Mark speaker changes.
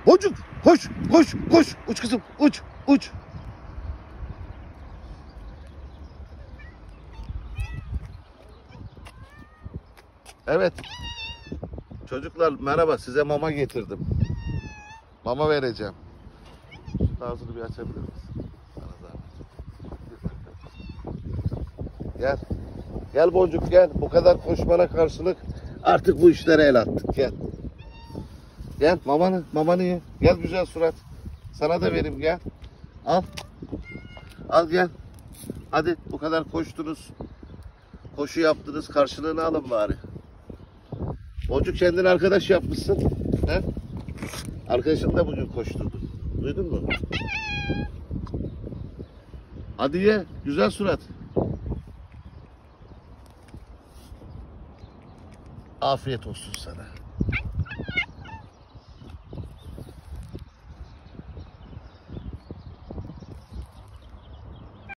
Speaker 1: Boncuk koş koş koş. Uç kızım uç uç. Evet. Çocuklar merhaba, size mama getirdim. Mama vereceğim. Ağzını bir açabilir misin? Sana zahmet. Gel. Gel Boncuk gel. Bu kadar koşmana karşılık artık bu işlere el attık. Gel. Gel mamanı ye. Gel güzel surat. Sana da vereyim gel. Al. Al gel. Hadi bu kadar koştunuz. Koşu yaptınız. Karşılığını alın bari. Boncuk kendini arkadaş yapmışsın. He? Arkadaşın da bugün koşturdu. Duydun mu? Hadi ye. Güzel surat. Afiyet olsun sana.